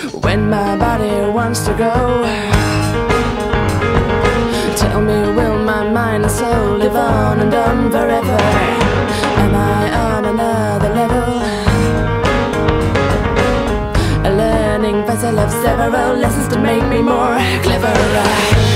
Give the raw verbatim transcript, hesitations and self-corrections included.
when my body wants to go. Tell me, will my mind and soul live on and on forever? Am I on another level? Learning fast, I love several lessons to make me more clever.